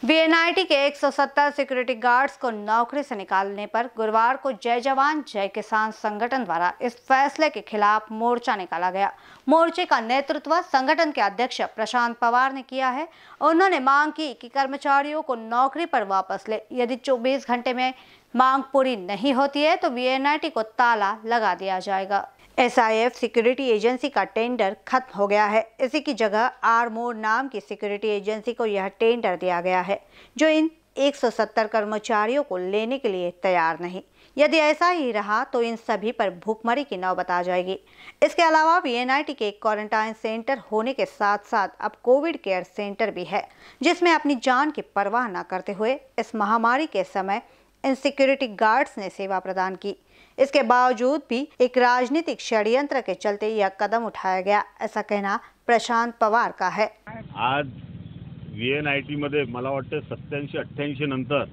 VNIT के 170 security guards को नौकरी से निकालने पर गुरुवार को जय जवान जय किसान संगठन द्वारा इस फैसले के खिलाफ मोर्चा निकाला गया। मोर्चे का नेतृत्व संगठन के अध्यक्ष प्रशांत पवार ने किया है। उन्होंने मांग की कि कर्मचारियों को नौकरी पर वापस ले। यदि 24 घंटे में मांग पूरी नहीं होती है तो वीएनआईटी को ताला लगा दिया जाएगा। एसआईएफ सिक्योरिटी एजेंसी का टेंडर खत्म हो गया है। इसी की जगह आरमोर नाम की सिक्योरिटी एजेंसी को यह टेंडर दिया गया है, जो इन 170 कर्मचारियों को लेने के लिए तैयार नहीं। यदि ऐसा ही रहा तो इन सभी पर भूखमरी की नौबत आ जाएगी। इसके अलावा वीएनआईटी के क्वारंटाइन सेंटर होने के साथ साथ अब कोविड केयर सेंटर भी है, जिसमें अपनी जान की परवाह न करते हुए इस महामारी के समय इन सिक्योरिटी गार्ड्स ने सेवा प्रदान की। इसके बावजूद भी एक राजनीतिक षड्यंत्र के चलते यह कदम उठाया गया, ऐसा कहना प्रशांत पवार का है। आज वीएनआयटी मध्ये मला वाटतं 87-88 नंतर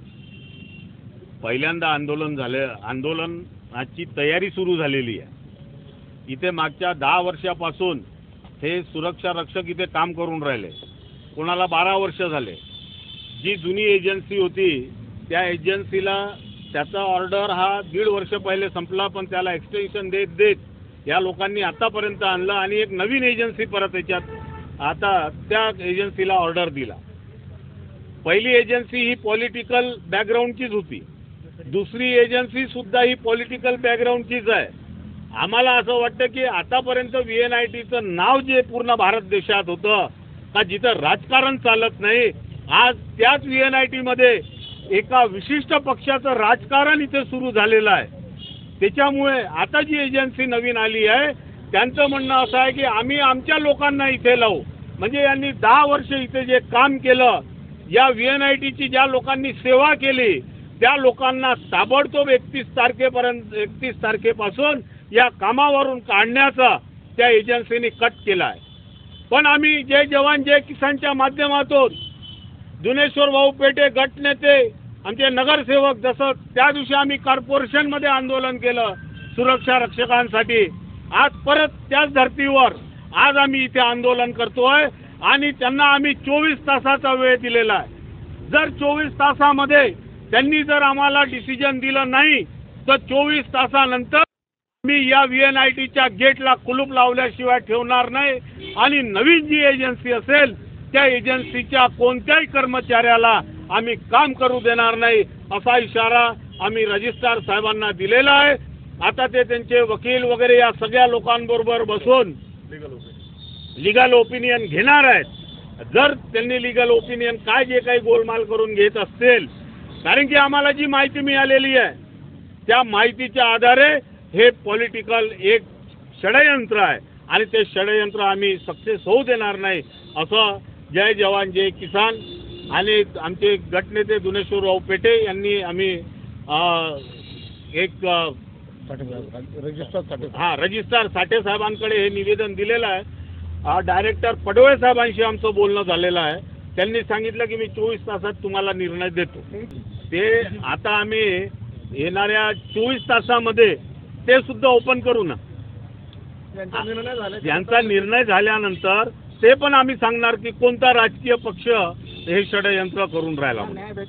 पहिल्यांदा आंदोलन झाले। आंदोलनाची तयारी सुरू झालेली आहे। इथे मागच्या 10 वर्षापासून हे सुरक्षा रक्षक इथे काम करून राहिले। कोणाला 12 वर्ष झाले। जी जुनी एजन्सी होती त्या एजन्सीला त्याचा ऑर्डर हा 1.5 वर्ष पहिले संपला, पण त्याला एक्सटेन्शन देत या लोकांनी आतापर्यंत आणलं आणि एक नवीन एजन्सी परत याच्यात आता त्या एजन्सीला ऑर्डर दिला। पहिली एजन्सी ही पॉलिटिकल बॅकग्राऊंडचीच होती, दुसरी एजन्सी सुद्धा ही पॉलिटिकल बॅकग्राऊंडचीच आहे। आम्हाला असं वाटतं की आतापर्यंत वीएनआयटीचं नाव जे पूर्ण भारत देशात होतं का जिथं राजकारण चालत नाही, आज त्याच वीएनआयटी मध्ये एका विशिष्ट पक्षाचं राजकारण इथे सुरू झालेलं आहे। त्याच्यामुळे आता जी एजन्सी नवीन आली आहे त्यांचं म्हणणं असं आहे की आम्ही आमच्या लोकांना इथे लावू। म्हणजे यांनी 10 वर्ष इथे जे काम केलं, या वीएनआयटीची ज्या लोकांनी सेवा केली त्या लोकांना ताबडतोब 31 तारखेपासून या कामावरून काढण्याचा त्या एजन्सीने कट केला आहे। पण आम्ही जय जवान जय किसानच्या माध्यमातून दुनेश्वर भाऊ पेटे गटनेते आमचे नगरसेवक जसं त्या दिवशी आम्ही कॉर्पोरेशन मध्ये आंदोलन केलं सुरक्षा रक्षकांसाठी, आज परत त्याच धर्तीवर आज आम्ही इथे आंदोलन करतोय आणि त्यांना आम्ही 24 तासाचा वेळ दिलेला आहे। जर 24 तासामध्ये त्यांनी जर आम्हाला डिसिजन दिलं नाही तर 24 तासानंतर मी या वीएनआयटीच्या गेटला कुलूप लावल्याशिवाय ठेवणार नाही आणि नवीन जी एजन्सी असेल त्या एजन्सीच्या कोणत्याही कर्मचाऱ्याला आम्ही काम करू देणार नाही असा इशारा आम्ही रजिस्ट्रार साहेबांना दिलेला आहे। आता ते त्यांचे वकील वगैरे या सगळ्या लोकांबरोबर बसून लीगल ओपिनियन घेणार आहेत। जर त्यांनी लीगल ओपिनियन काय जे काही गोलमाल करून घेत असतील, कारण की आम्हाला जी माहिती मिळालेली आहे त्या माहितीच्या आधारे हे पॉलिटिकल एक षडयंत्र आहे आणि ते षडयंत्र आम्ही सक्सेस होऊ देणार नाही असं जय जवान जय किसान आणि आमचे गटनेते दुनेश्वरराव पेटे यांनी आम्ही एक रजिस्ट्रार साठे साहेबांकडे हे निवेदन दिलेलं आहे। डायरेक्टर पडवळे साहेबांशी आमचं बोलणं झालेलं आहे। त्यांनी सांगितलं की मी 24 तासात तुम्हाला निर्णय देतो। ते आता आम्ही येणाऱ्या 24 तासामध्ये ते सुद्धा ओपन करू ना। यांचा निर्णय झाल्यानंतर ते पण आम्ही सांगणार की कोणता राजकीय पक्ष हे षडयंत्र करून राहिला।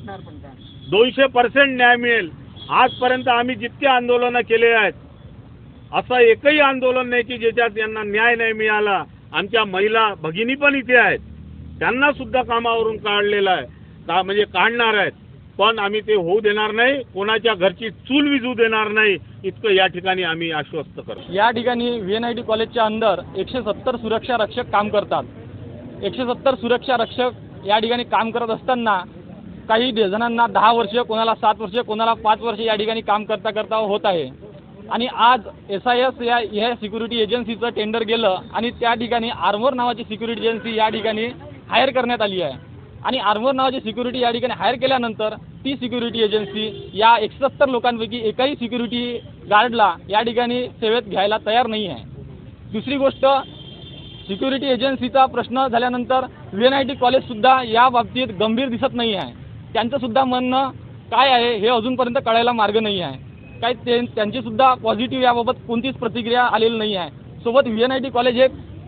200% न्याय मिळेल। आजपर्यंत आम्ही जितके आंदोलन केले आहेत असं एकही आंदोलन नाही की ज्याच्यात यांना न्याय नाही मिळाला। आमच्या महिला भगिनी पण इथे आहेत, त्यांना सुद्धा कामावरून काढलेलं आहे का म्हणजे काढणार आहेत, पण आम्ही ते होऊ देणार नाही। कोणाच्या घरची चूल विझू देणार नाही इतकं या ठिकाणी आम्ही आश्वस्त करतो। या ठिकाणी वीएनआयटी कॉलेजच्या अंदर 170 सुरक्षा रक्षक काम करतात। 170 सुरक्षा रक्षक या ठिकाणी काम करत असताना काही जणांना 10 वर्ष, कोणाला 7 वर्ष, कोणाला 5 वर्ष या ठिकाणी काम करता होत आहे। आणि आज एसआयएस या सिक्युरिटी एजन्सीचं टेंडर गेलं आणि त्या ठिकाणी आर्मोर नावाची सिक्युरिटी एजन्सी या ठिकाणी हायर करण्यात आली आहे। आणि आर्मोर नावाची सिक्युरिटी या ठिकाणी हायर केल्यानंतर ती सिक्युरिटी एजन्सी या 170 लोकांपैकी एकाही सिक्युरिटी गार्डला या ठिकाणी सेवेत घ्यायला तयार नाही आहे। दुसरी गोष्ट, सिक्युरिटी एजन्सीचा प्रश्न झाल्यानंतर वीएनआयटी कॉलेजसुद्धा या बाबतीत गंभीर दिसत नाही आहे। त्यांचं सुद्धा म्हणणं काय आहे हे अजूनपर्यंत कळायला मार्ग नाही आहे। काय त्यांची सुद्धा पॉझिटिव्ह याबाबत कोणतीच प्रतिक्रिया आलेली नाही आहे। सोबत वीएनआयटी कॉलेज एक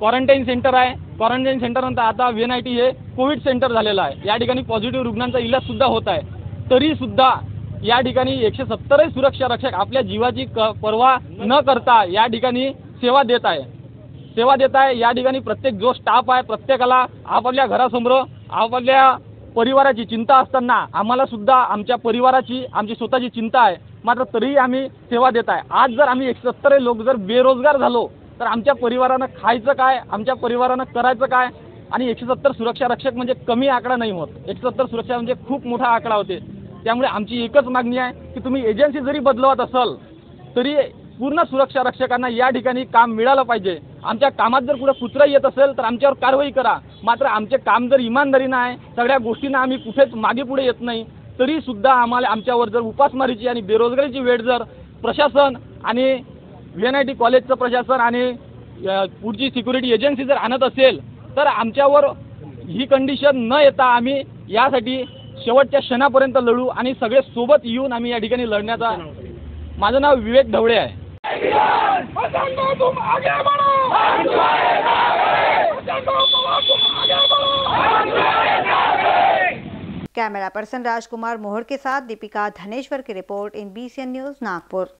क्वारंटाईन सेंटर आहे. क्वारंटाईन सेंटरनंतर आता VNIT हे कोविड सेंटर झालेलं आहे. या ठिकाणी पॉझिटिव्ह रुग्णांचा इलाज सुद्धा होत आहे. तरी सुद्धा या ठिकाणी 170 सुरक्षा रक्षक आपल्या जीवाची पर्वा न करता या ठिकाणी सेवा देत आहे. या ठिकाणी प्रत्येक जो स्टाफ आहे प्रत्येकाला आपापल्या घरासमोर आपापल्या परिवाराची चिंता असताना आम्हाला सुद्धा आमच्या परिवाराची आमची स्वतःची चिंता आहे. मात्र तरीही आम्ही सेवा देत आहे. आज जर आम्ही 170 लोक जर बेरोजगार झालो तर आमच्या परिवारानं खायचं काय, आमच्या परिवारानं करायचं काय? आणि 170 सुरक्षा रक्षक म्हणजे कमी आकडा नाही होत. 170 सुरक्षा म्हणजे खूप मोठा आकडा होते. त्यामुळे आमची एकच मागणी आहे की तुम्ही एजन्सी जरी बदलवत असाल तरी पूर्ण सुरक्षा रक्षकांना या ठिकाणी काम मिळालं पाहिजे. आमच्या कामात जर कुठे कुचरा येत असेल तर आमच्यावर कारवाई करा. मात्र आमचे काम जर इमानदारीनं आहे, सगळ्या गोष्टींना आम्ही कुठेच मागे पुढे येत नाही, तरी सुद्धा आम्हाला आमच्यावर जर उपासमारीची आणि बेरोजगारीची वेळ जर प्रशासन आणि VNIT कॉलेजचं प्रशासन आणि पुढची सिक्युरिटी एजन्सी जर आणत असेल तर आमच्यावर ही कंडिशन न येता आम्ही यासाठी शेवटच्या क्षणापर्यंत लढू आणि सगळे सोबत येऊन आम्ही या ठिकाणी लढण्याचा. माझं नाव विवेक ढवळे आहे. कैमरा पर्सन राजकुमार मोहर के साथ दीपिका धनेश्वर की report in BCN news Nagpur.